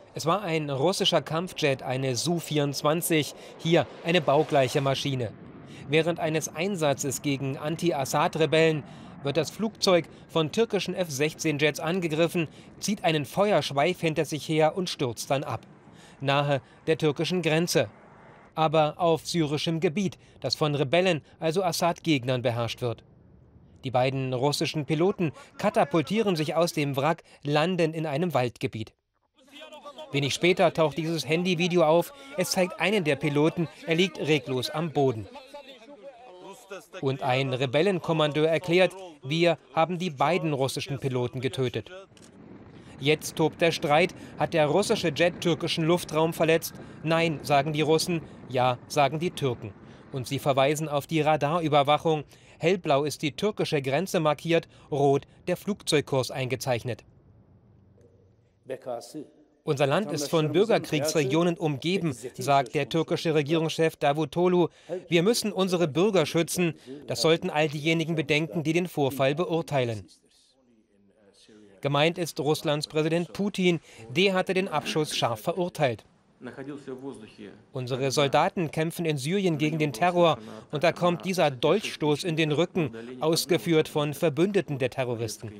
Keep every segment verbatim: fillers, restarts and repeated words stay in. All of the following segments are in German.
Es war ein russischer Kampfjet, eine Su vierundzwanzig, hier eine baugleiche Maschine. Während eines Einsatzes gegen Anti-Assad-Rebellen wird das Flugzeug von türkischen F sechzehn Jets angegriffen, zieht einen Feuerschweif hinter sich her und stürzt dann ab. Nahe der türkischen Grenze. Aber auf syrischem Gebiet, das von Rebellen, also Assad-Gegnern, beherrscht wird. Die beiden russischen Piloten katapultieren sich aus dem Wrack, landen in einem Waldgebiet. Wenig später taucht dieses Handyvideo auf. Es zeigt einen der Piloten, er liegt reglos am Boden. Und ein Rebellenkommandeur erklärt, wir haben die beiden russischen Piloten getötet. Jetzt tobt der Streit. Hat der russische Jet türkischen Luftraum verletzt? Nein, sagen die Russen. Ja, sagen die Türken. Und sie verweisen auf die Radarüberwachung. Hellblau ist die türkische Grenze markiert, rot der Flugzeugkurs eingezeichnet. Unser Land ist von Bürgerkriegsregionen umgeben, sagt der türkische Regierungschef Davutoglu. Wir müssen unsere Bürger schützen. Das sollten all diejenigen bedenken, die den Vorfall beurteilen. Gemeint ist Russlands Präsident Putin. Der hatte den Abschuss scharf verurteilt. Unsere Soldaten kämpfen in Syrien gegen den Terror. Und da kommt dieser Dolchstoß in den Rücken, ausgeführt von Verbündeten der Terroristen.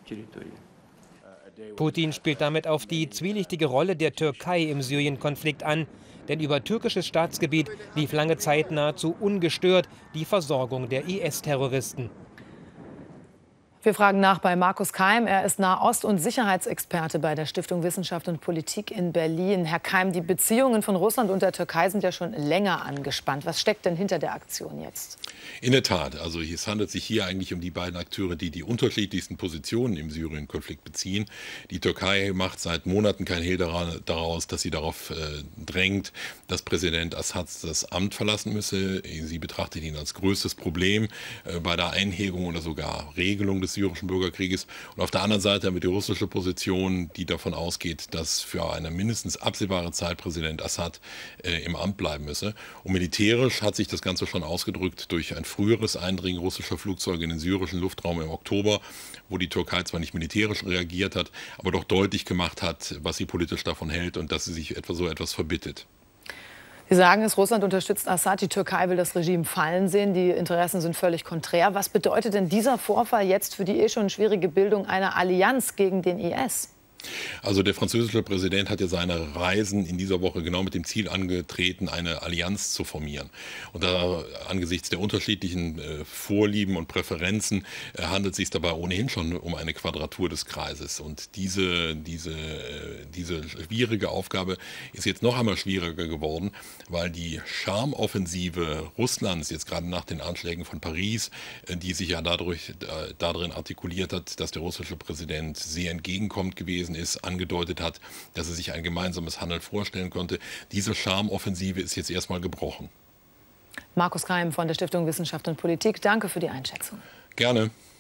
Putin spielt damit auf die zwielichtige Rolle der Türkei im Syrien-Konflikt an. Denn über türkisches Staatsgebiet lief lange Zeit nahezu ungestört die Versorgung der I S-Terroristen. Wir fragen nach bei Markus Keim. Er ist Nahost- und Sicherheitsexperte bei der Stiftung Wissenschaft und Politik in Berlin. Herr Keim, die Beziehungen von Russland und der Türkei sind ja schon länger angespannt. Was steckt denn hinter der Aktion jetzt? In der Tat. Also es handelt sich hier eigentlich um die beiden Akteure, die die unterschiedlichsten Positionen im Syrien-Konflikt beziehen. Die Türkei macht seit Monaten kein Hehl daraus, dass sie darauf äh, drängt, dass Präsident Assad das Amt verlassen müsse. Sie betrachtet ihn als größtes Problem äh, bei der Einhegung oder sogar Regelung des syrischen Bürgerkrieges. Und auf der anderen Seite haben wir die russische Position, die davon ausgeht, dass für eine mindestens absehbare Zeit Präsident Assad äh, im Amt bleiben müsse. Und militärisch hat sich das Ganze schon ausgedrückt durch ein früheres Eindringen russischer Flugzeuge in den syrischen Luftraum im Oktober, wo die Türkei zwar nicht militärisch reagiert hat, aber doch deutlich gemacht hat, was sie politisch davon hält und dass sie sich etwa so etwas verbittet. Sie sagen es, Russland unterstützt Assad, die Türkei will das Regime fallen sehen. Die Interessen sind völlig konträr. Was bedeutet denn dieser Vorfall jetzt für die eh schon schwierige Bildung einer Allianz gegen den I S? Also der französische Präsident hat ja seine Reisen in dieser Woche genau mit dem Ziel angetreten, eine Allianz zu formieren. Und da angesichts der unterschiedlichen äh, Vorlieben und Präferenzen äh, handelt es sich dabei ohnehin schon um eine Quadratur des Kreises. Und diese, diese, äh, diese schwierige Aufgabe ist jetzt noch einmal schwieriger geworden, weil die Charmoffensive Russlands jetzt gerade nach den Anschlägen von Paris, äh, die sich ja dadurch äh, darin artikuliert hat, dass der russische Präsident sehr entgegenkommend gewesen ist, angedeutet hat, dass er sich ein gemeinsames Handeln vorstellen konnte. Diese Charmoffensive ist jetzt erstmal gebrochen. Markus Keim von der Stiftung Wissenschaft und Politik, danke für die Einschätzung. Gerne.